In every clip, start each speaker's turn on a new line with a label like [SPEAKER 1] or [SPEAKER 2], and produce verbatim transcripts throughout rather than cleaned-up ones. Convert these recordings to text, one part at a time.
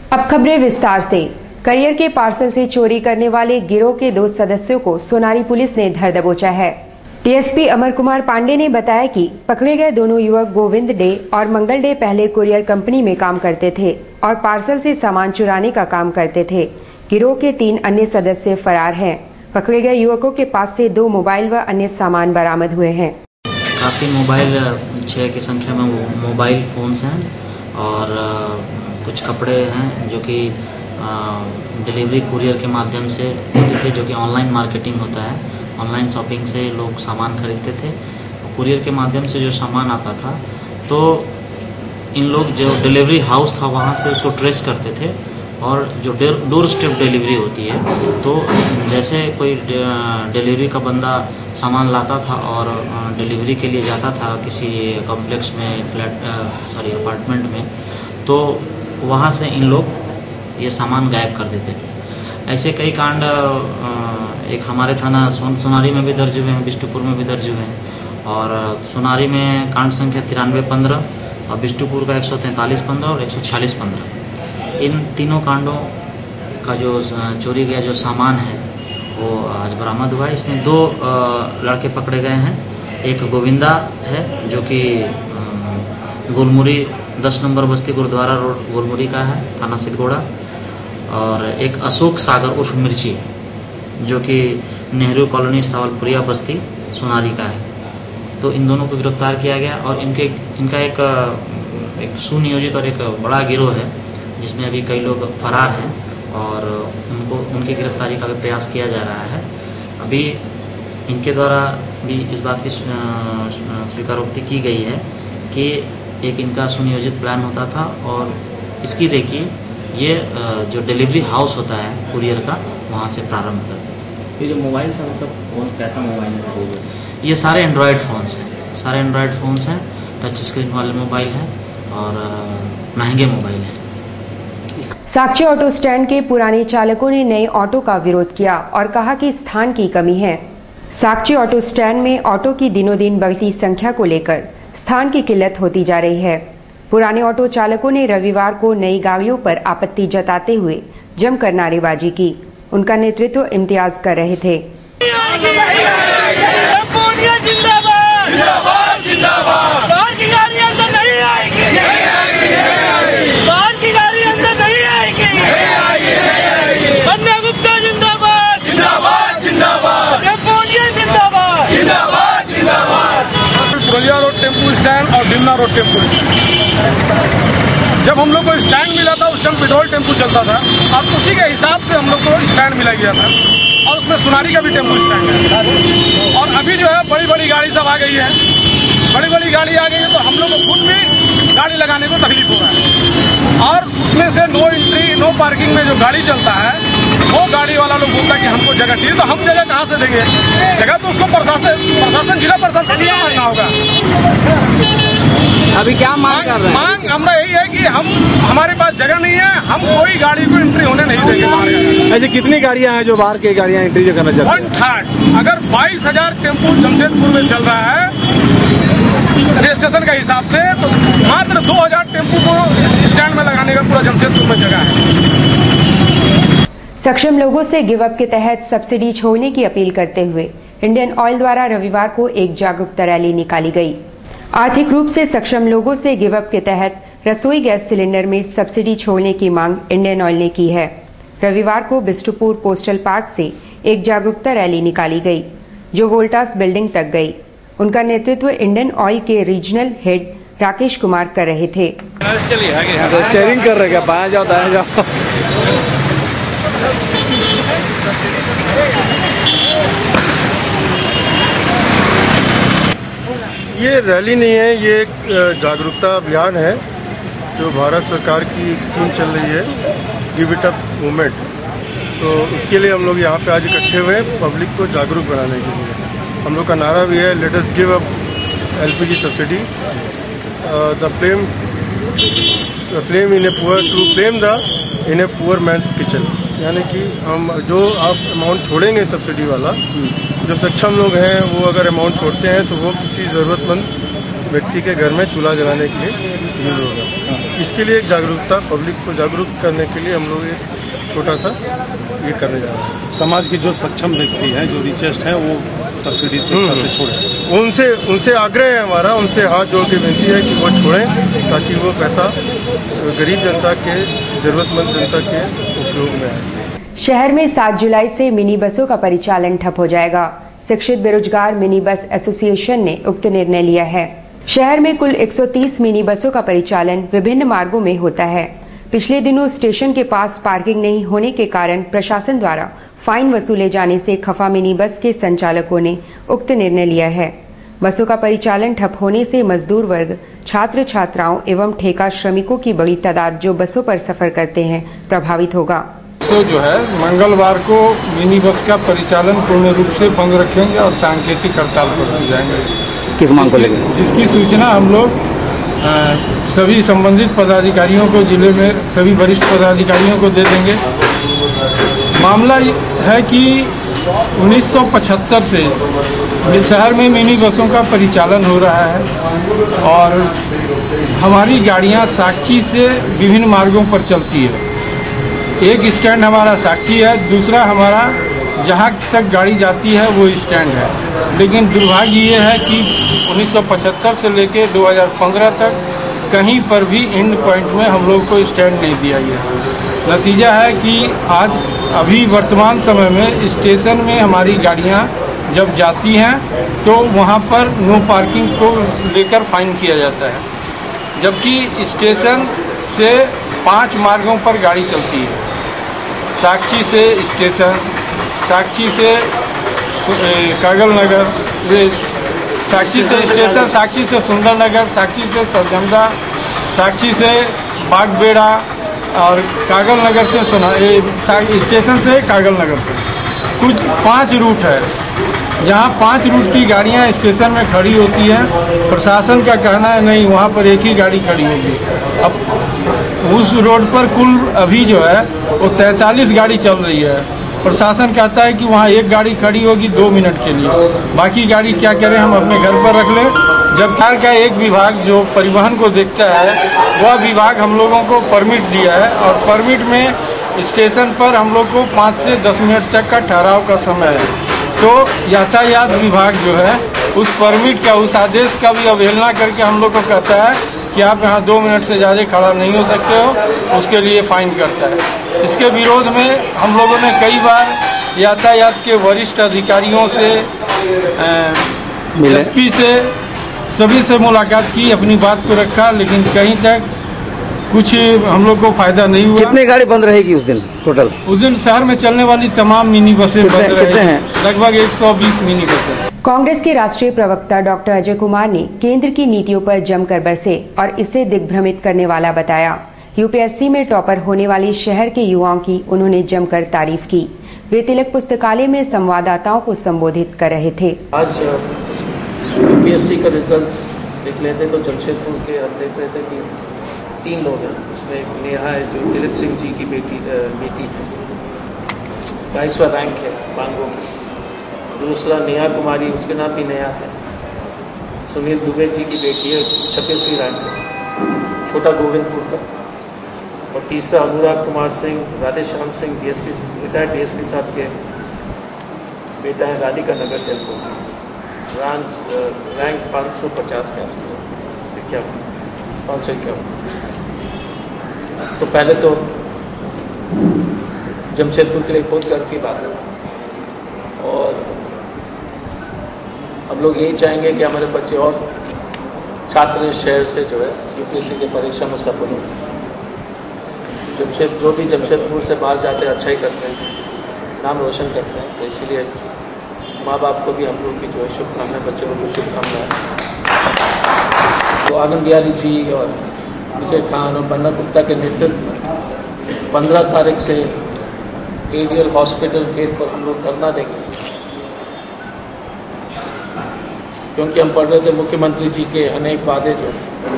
[SPEAKER 1] अब खबरें विस्तार से। करियर के पार्सल से चोरी करने वाले गिरोह के दो सदस्यों को सोनारी पुलिस ने धर दबोचा है। डीएसपी अमर कुमार पांडे ने बताया कि पकड़े गए दोनों युवक गोविंद डे और मंगल डे पहले कुरियर कंपनी में काम करते थे और पार्सल से सामान चुराने का काम करते थे। गिरोह के तीन अन्य सदस्य फरार हैं। पकड़े गए युवकों के पास से दो मोबाइल व अन्य सामान बरामद हुए हैं।
[SPEAKER 2] काफ़ी मोबाइल, छः की संख्या में मोबाइल फ़ोन्स हैं और कुछ कपड़े हैं जो कि डिलीवरी कुरियर के माध्यम से होते थे, जो कि ऑनलाइन मार्केटिंग होता है। ऑनलाइन शॉपिंग से लोग सामान खरीदते थे, तो कुरियर के माध्यम से जो सामान आता था तो इन लोग जो डिलीवरी हाउस था वहाँ से उसको ट्रेस करते थे और जो डोर स्टेप डिलीवरी होती है, तो जैसे कोई डिलीवरी का बंदा सामान लाता था और डिलीवरी के लिए जाता था किसी कॉम्प्लेक्स में, फ्लैट सॉरी अपार्टमेंट में, तो वहाँ से इन लोग ये सामान गायब कर देते थे। ऐसे कई कांड एक हमारे थाना सोन सोनारी में भी दर्ज हुए हैं, बिष्टुपुर में भी दर्ज हुए हैं। और सोनारी में कांड संख्या तिरानवे पंद्रह और बिष्टुपुर का एक सौ तैंतालीस पंद्रह और एक सौ छियालीस पंद्रह, इन तीनों कांडों का जो चोरी गया जो सामान है वो आज बरामद हुआ है। इसमें दो लड़के पकड़े गए हैं। एक गोविंदा है जो कि गुलमुरी दस नंबर बस्ती गुरुद्वारा रोड गुलमुरी का है, थाना सिद्धगोड़ा, और एक अशोक सागर उर्फ मिर्ची जो कि नेहरू कॉलोनी सावलपुरिया बस्ती सोनारी का है। तो इन दोनों को गिरफ्तार किया गया और इनके इनका एक एक सुनियोजित और एक बड़ा गिरोह है जिसमें अभी कई लोग फरार हैं और उनको उनकी गिरफ्तारी का भी प्रयास किया जा रहा है। अभी इनके द्वारा भी इस बात की स्वीकारोक्ति की गई है कि एक इनका सुनियोजित प्लान होता था और इसकी रेकी ये जो डिलीवरी हाउस होता है कुरियर का वहाँ से प्रारंभ करते थे।
[SPEAKER 3] ये जो मोबाइल सब सब कौन कैसा मोबाइल है?
[SPEAKER 2] ये सारे एंड्रॉयड फ़ोन्स हैं, सारे एंड्रॉयड फ़ोन्स हैं, टच स्क्रीन वाले मोबाइल हैं और महंगे मोबाइल हैं।
[SPEAKER 1] साक्षी ऑटो स्टैंड के पुराने चालकों ने नए ऑटो का विरोध किया और कहा कि स्थान की कमी है। साक्षी ऑटो स्टैंड में ऑटो की दिनों दिन बढ़ती संख्या को लेकर स्थान की किल्लत होती जा रही है। पुराने ऑटो चालकों ने रविवार को नई गाड़ियों पर आपत्ति जताते हुए जमकर नारेबाजी की। उनका नेतृत्व इम्तियाज कर रहे थे।
[SPEAKER 4] रोड टेम्पू स्टैंड और डिमना रोड टेम्पू स्टैंड, जब हम लोग को स्टैंड मिला था उस टाइम पेट्रोल टेम्पू चलता था और उसी के हिसाब से हम लोग को स्टैंड मिला गया था और उसमें सोनारी का भी टेम्पू स्टैंड है। और अभी जो है बड़ी बड़ी गाड़ी सब आ गई है, बड़ी बड़ी गाड़ी आ गई है तो हम लोग को खुद भी गाड़ी लगाने को तकलीफ हो रहा है। और उसमें से नो एंट्री नो पार्किंग में जो गाड़ी चलता है वो गाड़ी वाला लोग बोलता है कि हमको जगह चाहिए, तो हम जगह कहाँ से देंगे? जगह तो उसको प्रशासन प्रशासन जिला प्रशासन से मांगना होगा।
[SPEAKER 3] अभी क्या मांग कर रहे हैं?
[SPEAKER 4] मांग हमारा यही है कि हम हमारे पास जगह नहीं है, हम कोई गाड़ी को एंट्री होने नहीं देंगे बाहर।
[SPEAKER 5] ऐसे कितनी गाड़ियां हैं जो बाहर की गाड़ियां एंट्री जो करना चाहती हैं?
[SPEAKER 4] One third. अगर बाईस हजार टेम्पू जमशेदपुर में चल रहा है रजिस्ट्रेशन का हिसाब से, तो मात्र दो हजार टेम्पू को स्टैंड में लगाने का पूरा जमशेदपुर में जगह है।
[SPEAKER 1] सक्षम लोगों से गिव अप के तहत सब्सिडी छोड़ने की अपील करते हुए इंडियन ऑयल द्वारा रविवार को एक जागरूकता रैली निकाली गई। आर्थिक रूप से सक्षम लोगों से गिव अप के तहत रसोई गैस सिलेंडर में सब्सिडी छोड़ने की मांग इंडियन ऑयल ने की है। रविवार को बिष्टुपुर पोस्टल पार्क से एक जागरूकता रैली निकाली गई जो वोल्टास बिल्डिंग तक गई। उनका नेतृत्व इंडियन ऑयल के रीजनल हेड राकेश कुमार कर रहे थे।
[SPEAKER 5] स्टीयरिंग कर रहे क्या? बाया जाओ दाया जाओ।
[SPEAKER 6] ये रैली नहीं है, ये एक जागरूकता अभियान है जो भारत सरकार की एक स्कीम चल रही है, गिव इट अप मूवमेंट। तो उसके लिए हम लोग यहाँ पे आज इकट्ठे हुए हैं पब्लिक को जागरूक बनाने के लिए। हम लोग का नारा भी है, let us give up LPG subsidy, the flame the flame in a poor to flame the in a poor man's kitchen. यानी कि हम जो आप अमाउंट छोड़ेंगे सब्सिडी वाला, जो सक्षम लोग हैं वो अगर अमाउंट छोड़ते हैं तो वो किसी ज़रूरतमंद व्यक्ति के घर में चूल्हा जलाने के लिए यूज होगा। इसके लिए एक जागरूकता, पब्लिक को जागरूक करने के लिए हम लोग एक छोटा सा ये करने जा रहे हैं।
[SPEAKER 4] समाज के जो सक्षम व्यक्ति हैं, जो रिचेस्ट हैं, वो सब्सिडी से छोड़ें।
[SPEAKER 6] उनसे उनसे आग्रह है हमारा, उनसे हाथ जोड़ के विनती है कि वो छोड़ें, ताकि वो पैसा गरीब जनता के, जरूरतमंद जनता के उपयोग में आए।
[SPEAKER 1] शहर में सात जुलाई से मिनी बसों का परिचालन ठप हो जाएगा। शिक्षित बेरोजगार मिनी बस एसोसिएशन ने उक्त निर्णय लिया है। शहर में कुल एक सौ तीस मिनी बसों का परिचालन विभिन्न मार्गों में होता है। पिछले दिनों स्टेशन के पास पार्किंग नहीं होने के कारण प्रशासन द्वारा फाइन वसूले जाने से खफा मिनी बस के संचालकों ने उक्त निर्णय लिया है। बसों का परिचालन ठप होने से मजदूर वर्ग, छात्र छात्राओं एवं ठेका श्रमिकों की बड़ी तादाद जो बसों पर सफर करते हैं प्रभावित होगा।
[SPEAKER 7] तो जो है मंगलवार को मिनी बस का परिचालन पूर्ण रूप से बंद रखेंगे और सांकेतिक हड़ताल पर जाएंगे।
[SPEAKER 5] किस मांग को लेकर?
[SPEAKER 7] जिसकी सूचना हम लोग सभी संबंधित पदाधिकारियों को, जिले में सभी वरिष्ठ पदाधिकारियों को दे देंगे। मामला है कि उन्नीस सौ पचहत्तर से शहर में मिनी बसों का परिचालन हो रहा है और हमारी गाड़ियां साक्षी से विभिन्न मार्गों पर चलती है। एक स्टैंड हमारा साक्षी है, दूसरा हमारा जहां तक गाड़ी जाती है वो स्टैंड है। लेकिन दुर्भाग्य ये है कि उन्नीस सौ पचहत्तर से लेकर दो हज़ार पंद्रह तक कहीं पर भी एंड पॉइंट में हम लोग को स्टैंड नहीं दिया गया। नतीजा है कि आज अभी वर्तमान समय में स्टेशन में हमारी गाड़ियां जब जाती हैं तो वहां पर नो पार्किंग को लेकर फाइन किया जाता है, जबकि स्टेशन से पांच मार्गों पर गाड़ी चलती है। साक्षी से स्टेशन, साक्षी से कागल नगर, साक्षी से स्टेशन, साक्षी से सुंदर नगर, साक्षी से सरजमदा, साक्षी से बागबेड़ा और कागल नगर से सोना स्टेशन से कागल नगर से कुछ पांच रूट है, जहां पांच रूट की गाड़ियां स्टेशन में खड़ी होती हैं। प्रशासन का कहना है नहीं, वहां पर एक ही गाड़ी खड़ी होगी। अब उस रोड पर कुल अभी जो है वो तैंतालीस गाड़ी चल रही है। प्रशासन कहता है कि वहाँ एक गाड़ी खड़ी होगी दो मिनट के लिए, बाकी गाड़ी क्या करें हम अपने घर पर रख लें। जब कार का एक विभाग जो परिवहन को देखता है, वह विभाग हम लोगों को परमिट दिया है और परमिट में स्टेशन पर हम लोग को पाँच से दस मिनट तक का ठहराव का समय है। तो यातायात विभाग जो है उस परमिट का, उस आदेश का भी अवहेलना करके हम लोग को कहता है कि आप यहाँ दो मिनट से ज़्यादा खड़ा नहीं हो सकते हो, उसके लिए फाइन करता है। इसके विरोध में हम लोगों ने कई बार यातायात के वरिष्ठ अधिकारियों से, एसपी से, सभी से मुलाकात की, अपनी बात को रखा, लेकिन कहीं तक कुछ हम लोग को फायदा नहीं हुआ।
[SPEAKER 5] कितनी गाड़ी बंद रहेगी उस दिन टोटल?
[SPEAKER 7] उस दिन शहर में चलने वाली तमाम मिनी बसें बंद रहेंगी, लगभग एक सौ बीस मिनी बसें।
[SPEAKER 1] कांग्रेस के राष्ट्रीय प्रवक्ता डॉक्टर अजय कुमार ने केंद्र की नीतियों पर जमकर बरसे और इसे दिग्भ्रमित करने वाला बताया। यूपीएससी में टॉपर होने वाली शहर के युवाओं की उन्होंने जमकर तारीफ की। वे तिलक पुस्तकालय में संवाददाताओं को संबोधित कर रहे थे।
[SPEAKER 8] आज यूपीएससी का रिजल्ट्स देख लेते तो जमशेदपुर के हम देख रहे थे कि तीन लोग हैं, उसमें एक नेहा है जो तिलक सिंह जी की बेटी बेटी है, बाईसवा रैंक है बांगो की। दूसरा नेहा कुमारी, उसके नाम भी नेहा है, सुनील दुबे जी की बेटी है, छब्बीसवीं रैंक है, छोटा गोविंदपुर का। और तीसरा Anurag Kumar Singh, Radhe Shyam Singh, DSP retired DSP साहब के बेटा है, राधिका नगर टेम्पो से, ब्रांच रैंक पाँच सौ पचास के आसपास, इक्यावन पाँच सौ इक्यावन। तो पहले तो जमशेदपुर के लिए बहुत गर्व की बात है और हम लोग यही चाहेंगे कि हमारे बच्चे और छात्र इस शहर से जो है यूपीएससी की परीक्षा में सफल हो। जमशेद जो भी जमशेदपुर से बाहर जाते हैं अच्छा ही करते हैं, नाम रोशन करते हैं, तो इसीलिए माँ बाप को भी हम लोग की जो है शुभकामनाएं, बच्चों को शुभकामनाएं। तो आनंद बिहारी जी और विजय खान और बन्ना गुप्ता के नेतृत्व में पंद्रह तारीख से एडीएल हॉस्पिटल गेट पर हम लोग धरना देंगे, क्योंकि हम पढ़ रहे थे मुख्यमंत्री जी के अनेक वादे जो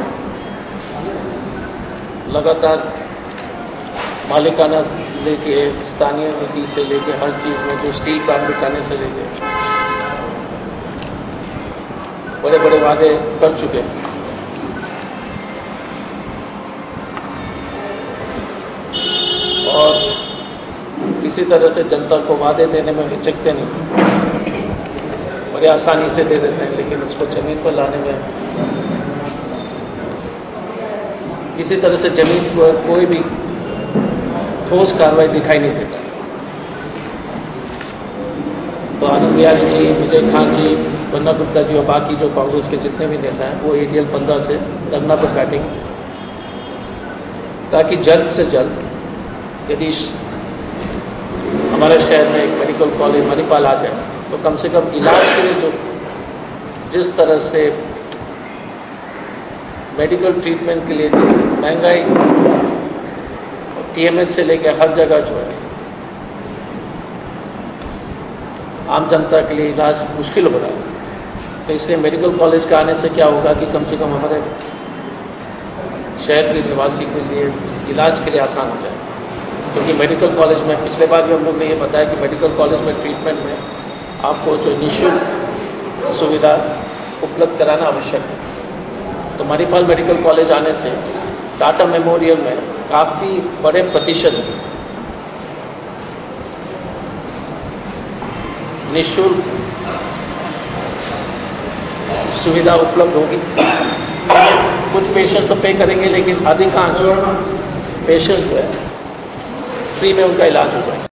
[SPEAKER 8] लगातार मालिकाना लेके स्थानीय नीति से लेके हर चीज़ में, जो स्टील प्लांट बिठाने से लेके बड़े बड़े वादे कर चुके हैं। और किसी तरह से जनता को वादे देने में हिचकते नहीं, बड़े आसानी से दे देते हैं, लेकिन उसको ज़मीन पर लाने में किसी तरह से ज़मीन पर कोई भी ठोस कार्रवाई दिखाई नहीं देता। तो आनंद बिहारी जी, विजय खान जी, बन्ना गुप्ता जी और बाकी जो कांग्रेस के जितने भी नेता हैं वो ए डी एल पंद्रह से धरना पर बैठेंगे, ताकि जल्द से जल्द यदि हमारे शहर में एक मेडिकल कॉलेज मणिपाल आ जाए तो कम से कम इलाज के लिए जो जिस तरह से मेडिकल ट्रीटमेंट के लिए जिस महंगाई टी एम एच से लेकर हर जगह जो है आम जनता के लिए इलाज मुश्किल हो रहा है, तो इसलिए मेडिकल कॉलेज का आने से क्या होगा कि कम से कम हमारे शहर के निवासी के लिए इलाज के लिए आसान हो जाए। क्योंकि मेडिकल कॉलेज में पिछले बार भी हम लोग ने ये बताया कि मेडिकल कॉलेज में ट्रीटमेंट में आपको जो निःशुल्क सुविधा उपलब्ध कराना आवश्यक है। तो मणिपाल मेडिकल कॉलेज आने से टाटा मेमोरियल में काफ़ी बड़े प्रतिशत निःशुल्क सुविधा उपलब्ध होगी। कुछ पेशेंट्स तो पे करेंगे, लेकिन अधिकांश पेशेंट जो है फ्री में उनका इलाज हो जाएगा।